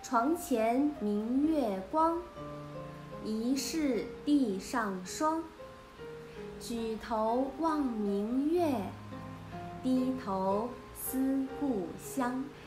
床前明月光，疑是地上霜。举头望明月，低头思故乡。